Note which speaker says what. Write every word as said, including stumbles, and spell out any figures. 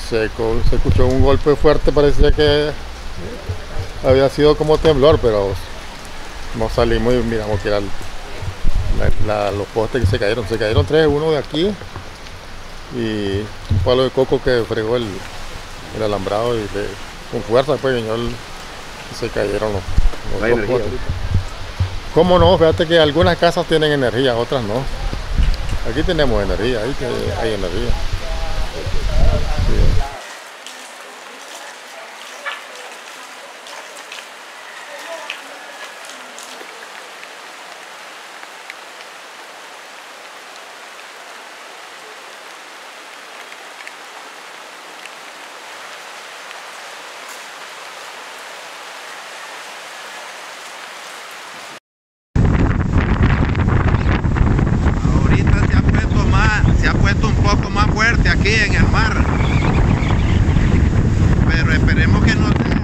Speaker 1: Se, se escuchó un golpe fuerte, parecía que había sido como temblor, pero no salimos y miramos que eran la, la, los postes que se cayeron. Se cayeron tres, uno de aquí y un palo de coco que fregó el, el alambrado y le, con fuerza después vino el, se cayeron los, los
Speaker 2: ¿No hay energía
Speaker 1: postes.
Speaker 2: ahorita?
Speaker 1: ¿Cómo no? Fíjate que algunas casas tienen energía, otras no. Aquí tenemos energía, ahí que hay energía. Sí.
Speaker 3: Ahorita se ha puesto más, se ha puesto un poco más fuerte aquí en el mar, pero esperemos que no